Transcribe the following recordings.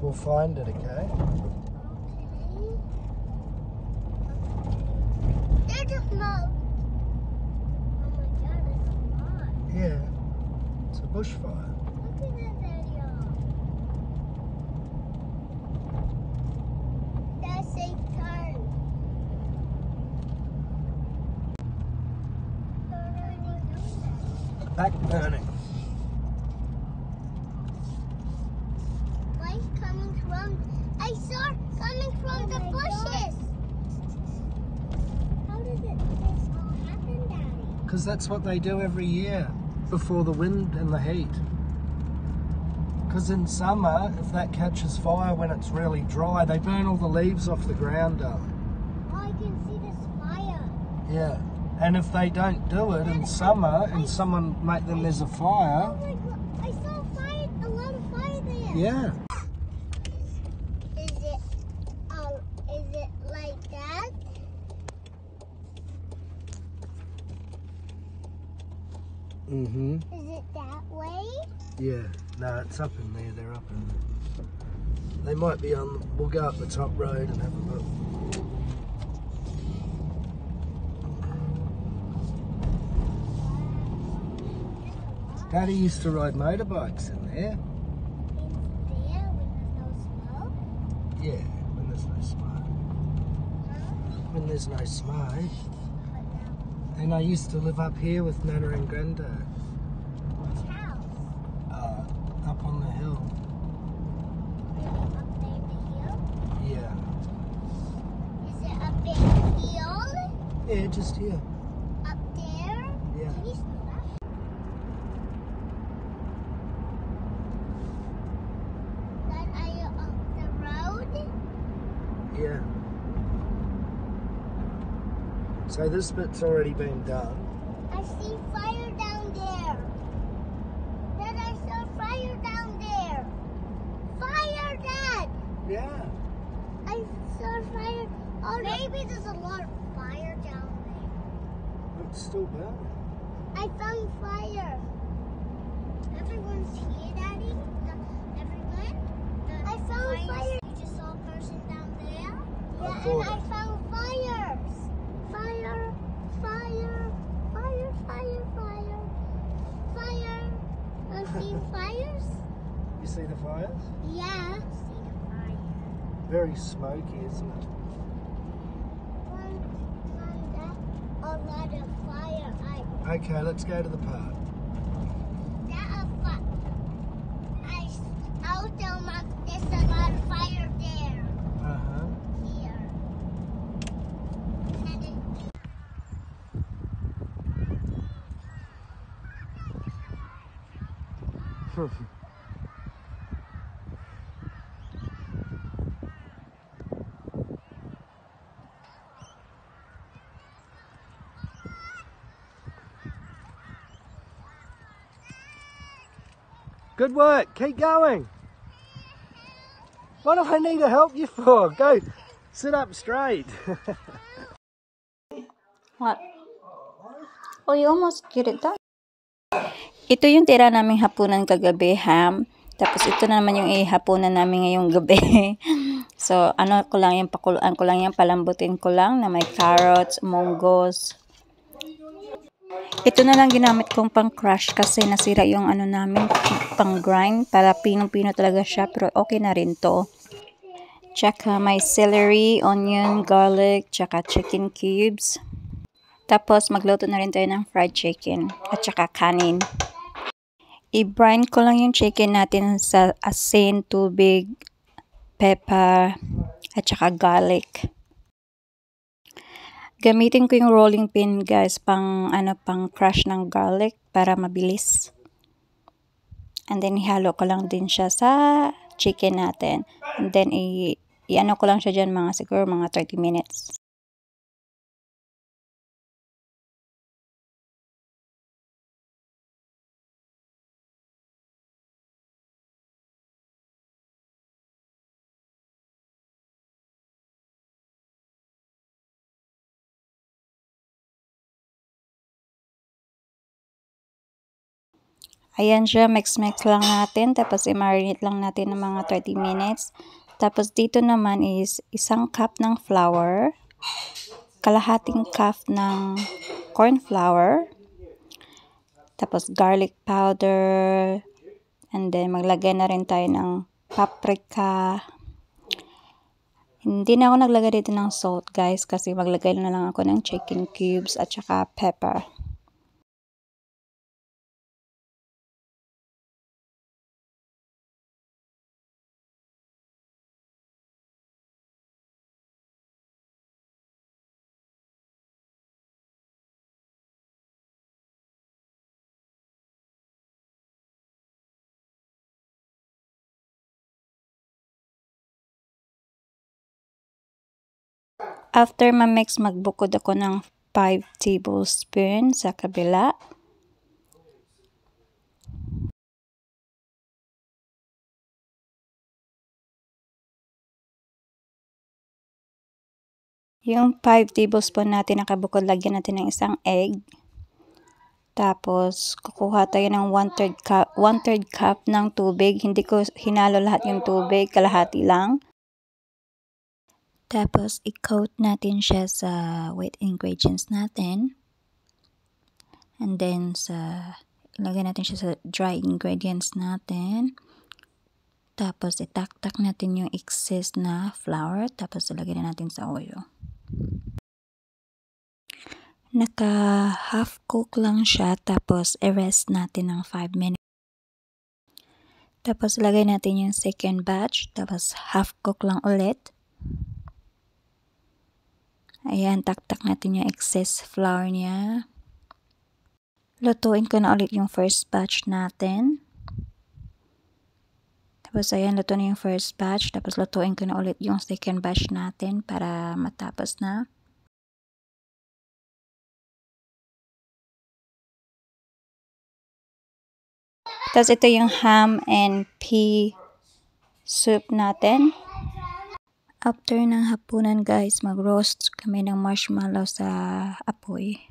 We'll find it, okay? There's a smoke. Oh my God, there's a lot. Yeah, it's a bushfire. Look at that video. That's a turn. Back burning. Why is coming from? I saw it coming from the bushes. How does this all happen, Daddy? Because that's what they do every year before the wind and the heat. Because in summer, if that catches fire when it's really dry, they burn all the leaves off the ground, darling. Oh, I can see this fire. Yeah. And if they don't do it in summer and someone make them there's a fire. Oh my God, I saw fire, a lot of fire there. Yeah. Is it like that? Mm-hmm. Is it that way? Yeah. No, it's up in there. They're up in there. They might be on. We'll go up the top road and have a look. Daddy used to ride motorbikes in there. In there when there's no smoke? Yeah, when there's no smoke. When there's no smoke. And I used to live up here with Nana and Grandad. Which house? Up on the hill. Really up there in the hill? Yeah. Is it a big hill? Yeah, just here. Up there? Yeah. Can you smell that? That are you up the road? Yeah. So this bit's already been done. I see fire down there. Dad, I saw fire down there. Fire, Dad! Yeah. I saw fire. Oh, maybe there's a lot of fire down there. It's still burning. I found fire. Everyone's here, Daddy? Everyone? I found fire. You just saw a person down there? I Yeah, thought and I it. found fires. Fire, fire, fire, fire, fire, fire. I see fires? You see the fires? Yeah. I see the fire. Very smoky, isn't it? A lot of fire. Okay, let's go to the park. I'll tell Mom there's a lot of fire there. Uh-huh. Here. And then Good work. Keep going. What do I need to help you for? Go. Sit up straight. What? Oh, you almost get it done. Ito yung tira naming hapunan kagabi, ham. Tapos ito na naman yung ihapunan namin ngayong gabi. So, ano ko lang yung pakuluan ko lang yan, palambutin ko lang na may carrots, munggos. Ito na lang ginamit kong pang crush kasi nasira yung ano namin, pang grind. Para pinong-pino talaga siya, pero okay na rin to. Tsaka may celery, onion, garlic, tsaka chicken cubes. Tapos magluto na rin tayo ng fried chicken at tsaka kanin. I-brine ko lang yung chicken natin sa asin, tubig, pepper, at saka garlic. Gamitin ko yung rolling pin, guys, pang crush ng garlic para mabilis. And then ihalo ko lang din siya sa chicken natin. And then i-ano ko lang siya dyan siguro mga 30 minutes. Ayan siya, mix-mix lang natin. Tapos i-marinate lang natin ng mga 30 minutes. Tapos dito naman is isang cup ng flour, kalahating cup ng corn flour, tapos garlic powder, and then maglagay na rin tayo ng paprika. Hindi na ako naglagay dito ng salt guys kasi maglagay na lang ako ng chicken cubes at saka pepper. After ma-mix, magbukod ako ng 5 tablespoons sa kabila. Yung 5 tablespoon natin nakabukod, lagyan natin ng isang egg. Tapos, kukuha tayo ng 1/3 cup ng tubig. Hindi ko hinalo lahat yung tubig, kalahati lang. Tapos, i-coat natin siya sa wet ingredients natin. And then, ilagay natin siya sa dry ingredients natin. Tapos, itaktak natin yung excess na flour. Tapos, ilagay na natin sa oil. Naka half cook lang siya. Tapos, i-rest natin ng 5 minutes. Tapos, ilagay natin yung second batch. Tapos, half cook lang ulit. Ayan, taktak natin yung excess flour niya. Lutuin ko na ulit yung first batch natin. Tapos, ayan, luto na yung first batch. Tapos, lutuin ko na ulit yung second batch natin para matapos na. Tapos, ito yung ham and pea soup natin. After ng hapunan guys, mag-roast kami ng marshmallow sa apoy.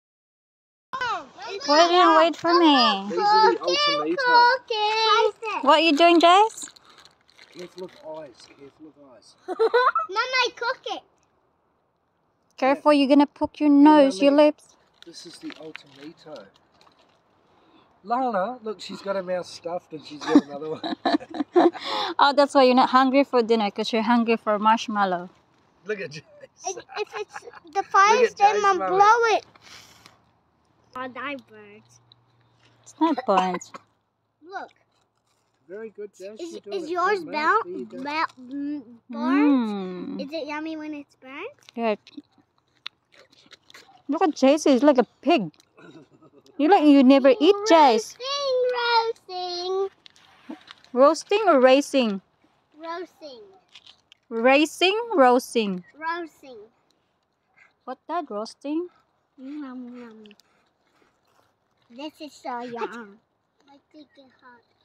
Wait for me. These are the ultimato. What are you doing, Jace? Careful of eyes. Careful of eyes. Mama, I cook it. Careful, you're gonna poke your nose, your lips. This is the ultimato. Lana, look, she's got her mouth stuffed and she's got another one. Oh, that's why you're not hungry for dinner, because you're hungry for marshmallow. Look at Jace. If it's the fire's Look at dead, Mom, Jace, blow it. Oh, die birds. It's not burnt. Look, Very good, Jace. is You're doing it yours good, mate. There you go. burnt? Is it yummy when it's burnt? Yeah. Look at Jace, he's like a pig. You never eat, Jace. Roasting. Roasting or racing? Roasting. Racing, roasting. Roasting. What's that, roasting? Yum, yum. This is so yum. I think it's hot.